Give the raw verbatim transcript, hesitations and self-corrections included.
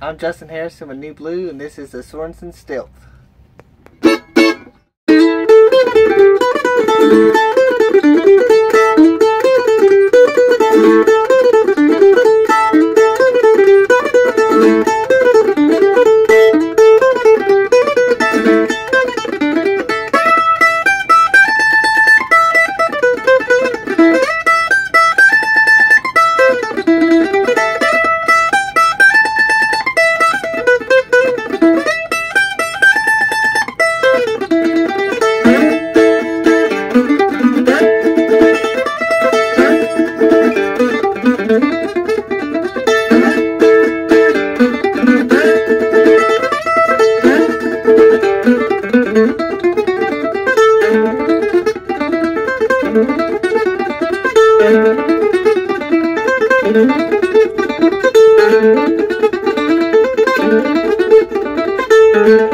I'm Justin Harrison with Nu-Blu, and this is the Sorensen Stealth. Thank you.